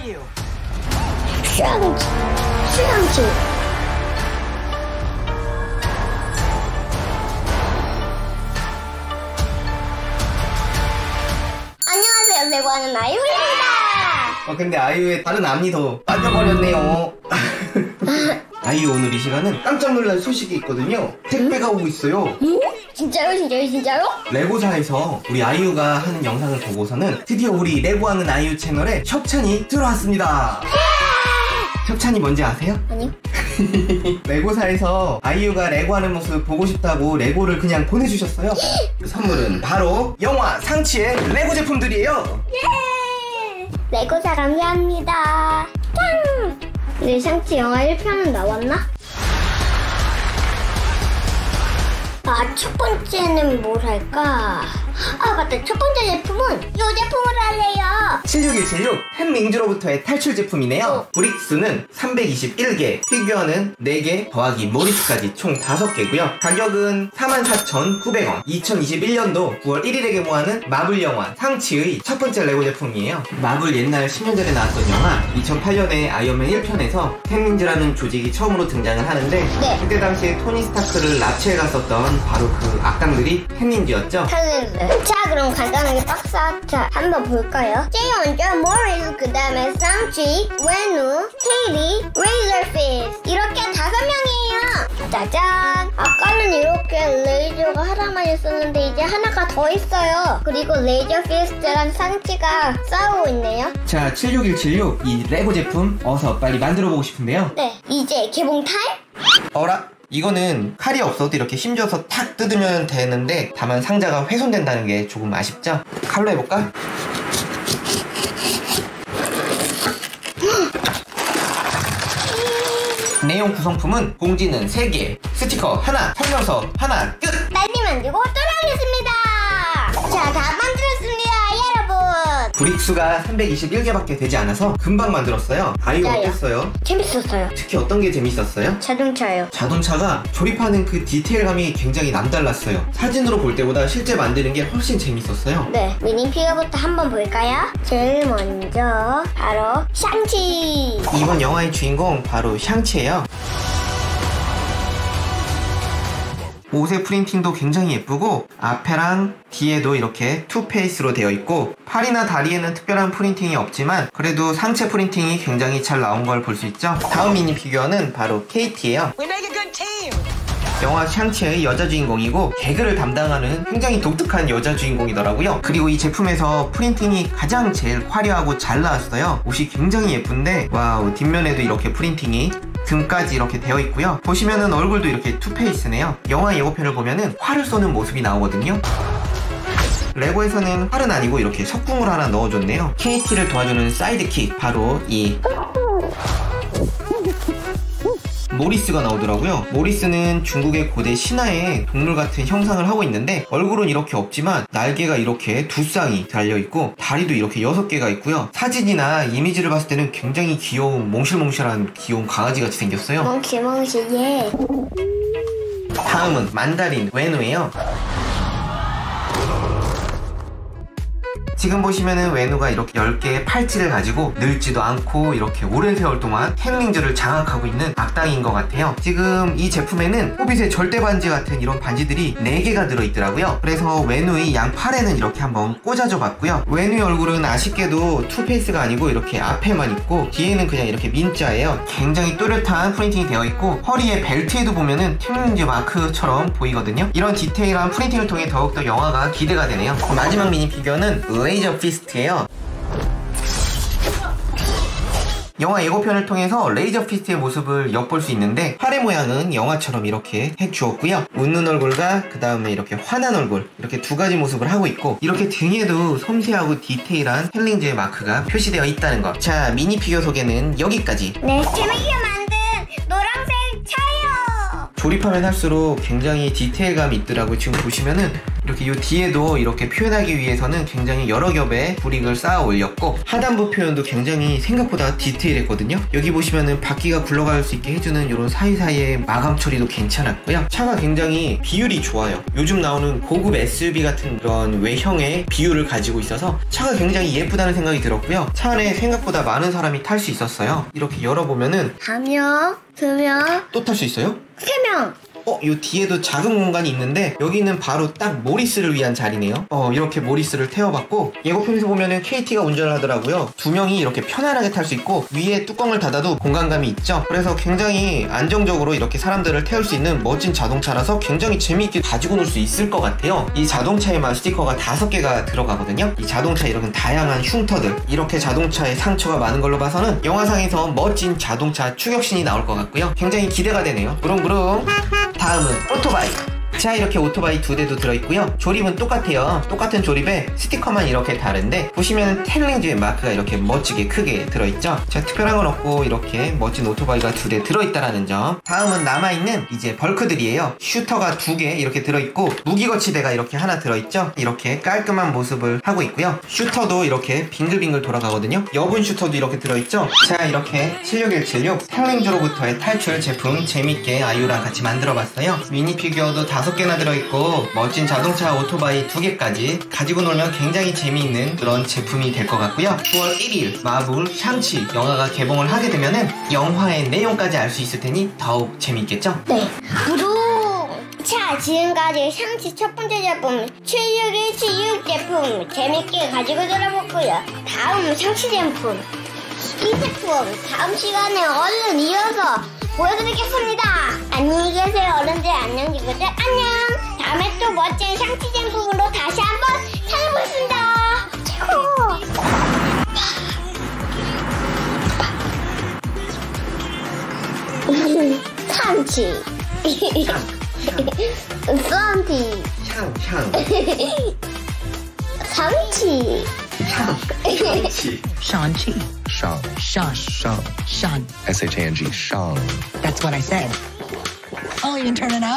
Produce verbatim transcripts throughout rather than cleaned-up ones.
휴양지, 휴양지. 안녕하세요, 레고하는 아이유입니다. 어 근데 아이유의 다른 앞니도 빠져버렸네요. 아이유 오늘 이 시간은 깜짝 놀랄 소식이 있거든요. 택배가 오고 있어요. 응? 진짜요? 진짜요? 진짜요? 레고사에서 우리 아이유가 하는 영상을 보고서는 드디어 우리 레고하는 아이유 채널에 협찬이 들어왔습니다. 협찬이 뭔지 아세요? 아니요. 레고사에서 아이유가 레고하는 모습 보고 싶다고 레고를 그냥 보내주셨어요. 그 선물은 바로 영화 상치의 레고 제품들이에요. 예! 레고사 감사합니다. 짱! 근데 상치 영화 일 편은 나왔나? 아, 첫 번째는 뭘 할까? 아, 맞다. 첫 번째 제품은 이 제품을 할래요. 칠육일칠육 햄링즈로부터의 탈출 제품이네요. 어. 브릭스는 삼백이십일 개, 피규어는 네 개 더하기 모리스까지 총 다섯 개고요. 가격은 사만 사천구백 원. 이천이십일 년도 구월 일일에 개봉하는 마블 영화 상치의 첫 번째 레고 제품이에요. 마블 옛날 십 년 전에 나왔던 영화 이천팔 년에 아이언맨 일 편에서 햄링즈라는 조직이 처음으로 등장을 하는데 네. 그때 당시에 토니 스타크를 납치해 갔었던 바로 그 악당들이 햄링즈였죠. 자, 그럼 간단하게 박스 아트 한번 볼까요? 제일 먼저 모리스, 그 다음에 상치, 웨누, 테이리, 레이저피스 이렇게 다섯 명이에요. 짜잔! 아까는 이렇게 레이저가 하나만 있었는데 이제 하나가 더 있어요. 그리고 레이저피스랑 상치가 싸우고 있네요. 자, 칠육일칠육 이 레고 제품 어서 빨리 만들어 보고 싶은데요. 네, 이제 개봉 타임? 어라? 이거는 칼이 없어도 이렇게 힘줘서 탁 뜯으면 되는데 다만 상자가 훼손된다는 게 조금 아쉽죠? 칼로 해볼까? 내용 구성품은 봉지는 세 개, 스티커 하나, 설명서 하나, 끝! 빨리 만들고 돌아오겠습니다. 자, 다 만들었습니다, 여러분. 브릭수가 삼백이십일 개밖에 되지 않아서 금방 만들었어요. 아이유 맞아요. 어땠어요? 재밌었어요. 특히 어떤 게 재밌었어요? 자동차요. 자동차가 조립하는 그 디테일감이 굉장히 남달랐어요. 사진으로 볼 때보다 실제 만드는 게 훨씬 재밌었어요. 네, 미니피규어부터 한번 볼까요? 제일 먼저 바로 샹치. 이번 영화의 주인공 바로 샹치예요. 옷의 프린팅도 굉장히 예쁘고 앞에랑 뒤에도 이렇게 투페이스로 되어 있고 팔이나 다리에는 특별한 프린팅이 없지만 그래도 상체 프린팅이 굉장히 잘 나온 걸 볼 수 있죠. 다음 미니 피규어는 바로 케이티예요. 영화 샹치의 여자 주인공이고 개그를 담당하는 굉장히 독특한 여자 주인공이더라고요. 그리고 이 제품에서 프린팅이 가장 제일 화려하고 잘 나왔어요. 옷이 굉장히 예쁜데 와우, 뒷면에도 이렇게 프린팅이 등까지 이렇게 되어 있고요. 보시면은 얼굴도 이렇게 투페이스네요. 영화 예고편을 보면은 활을 쏘는 모습이 나오거든요. 레고에서는 활은 아니고 이렇게 석궁을 하나 넣어줬네요. 케이티를 도와주는 사이드킥, 바로 이 모리스가 나오더라고요. 모리스는 중국의 고대 신화의 동물 같은 형상을 하고 있는데 얼굴은 이렇게 없지만 날개가 이렇게 두 쌍이 달려있고 다리도 이렇게 여섯 개가 있고요. 사진이나 이미지를 봤을 때는 굉장히 귀여운 몽실몽실한 귀여운 강아지같이 생겼어요. 몽실몽실, 예. 다음은 만다린 웨누예요. 지금 보시면은 웨누가 이렇게 열 개의 팔찌를 가지고 늙지도 않고 이렇게 오랜 세월 동안 햄링즈를 장악하고 있는 악당인 것 같아요. 지금 이 제품에는 호빗의 절대 반지 같은 이런 반지들이 네 개가 들어있더라고요. 그래서 웨누의 양팔에는 이렇게 한번 꽂아줘 봤고요. 웨누의 얼굴은 아쉽게도 투페이스가 아니고 이렇게 앞에만 있고 뒤에는 그냥 이렇게 민자예요. 굉장히 또렷한 프린팅이 되어 있고 허리에 벨트에도 보면은 햄링즈 마크처럼 보이거든요. 이런 디테일한 프린팅을 통해 더욱더 영화가 기대가 되네요. 마지막 미니 피규어는 레이저 피스트예요. 영화 예고편을 통해서 레이저 피스트의 모습을 엿볼 수 있는데 팔의 모양은 영화처럼 이렇게 해주었고요. 웃는 얼굴과 그 다음에 이렇게 화난 얼굴, 이렇게 두 가지 모습을 하고 있고 이렇게 등에도 섬세하고 디테일한 햄링즈의 마크가 표시되어 있다는 것. 자, 미니 피규어 소개는 여기까지. 네, 재밌게 만든 노란색 차요. 조립하면 할수록 굉장히 디테일감이 있더라고요. 지금 보시면은 이렇게 이렇게 요 뒤에도 이렇게 표현하기 위해서는 굉장히 여러 겹의 브릭을 쌓아 올렸고, 하단부 표현도 굉장히 생각보다 디테일했거든요. 여기 보시면은 바퀴가 굴러갈 수 있게 해주는 이런 사이사이의 마감 처리도 괜찮았고요. 차가 굉장히 비율이 좋아요. 요즘 나오는 고급 에스유브이 같은 그런 외형의 비율을 가지고 있어서 차가 굉장히 예쁘다는 생각이 들었고요. 차 안에 생각보다 많은 사람이 탈 수 있었어요. 이렇게 열어보면은 한 명, 두 명, 또 탈 수 있어요? 세 명. 어, 요 뒤에도 작은 공간이 있는데 여기는 바로 딱 모리스를 위한 자리네요. 어, 이렇게 모리스를 태워봤고, 예고편에서 보면은 케이티가 운전을 하더라고요. 두 명이 이렇게 편안하게 탈 수 있고 위에 뚜껑을 닫아도 공간감이 있죠. 그래서 굉장히 안정적으로 이렇게 사람들을 태울 수 있는 멋진 자동차라서 굉장히 재미있게 가지고 놀 수 있을 것 같아요. 이 자동차에만 스티커가 다섯 개가 들어가거든요. 이 자동차 이런 다양한 흉터들, 이렇게 자동차에 상처가 많은 걸로 봐서는 영화상에서 멋진 자동차 추격신이 나올 것 같고요. 굉장히 기대가 되네요. 부릉부릉. 다음은 오토바이. 자, 이렇게 오토바이 두 대도 들어있고요. 조립은 똑같아요. 똑같은 조립에 스티커만 이렇게 다른데, 보시면 텔링즈의 마크가 이렇게 멋지게 크게 들어있죠. 자, 특별한 건 없고 이렇게 멋진 오토바이가 두 대 들어있다라는 점. 다음은 남아있는 이제 벌크들이에요. 슈터가 두 개 이렇게 들어있고, 무기거치대가 이렇게 하나 들어있죠. 이렇게 깔끔한 모습을 하고 있고요. 슈터도 이렇게 빙글빙글 돌아가거든요. 여분 슈터도 이렇게 들어있죠. 자, 이렇게 칠육일칠육 텔링즈로부터의 탈출 제품 재밌게 아이유랑 같이 만들어봤어요. 미니 피규어도 다섯 개나 들어있고 멋진 자동차 오토바이 두 개까지 가지고 놀면 굉장히 재미있는 그런 제품이 될 것 같고요. 구월 일일 마블 샹치 영화가 개봉을 하게 되면은 영화의 내용까지 알 수 있을 테니 더욱 재미있겠죠? 네. 구독! 자, 지금까지 샹치 첫 번째 제품 칠육일칠육 제품 재밌게 가지고 놀아봤고요. 다음 샹치 제품, 이 제품 다음 시간에 얼른 이어서 보여드리겠습니다. 안녕히 계세요. 어른들 안녕, 친구들 안녕. 다음에 또 멋진 샹치 제품으로 다시 한번 찾아보겠습니다. 최고. 샹치. 샹치. 향향 샹치. 샹치 Shang-Chi. Shang. Shang. Shang. Shang. S H A N G. Shang. That's what I said. Oh, you can turn it up.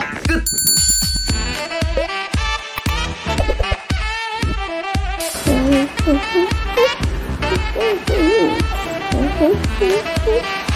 끝.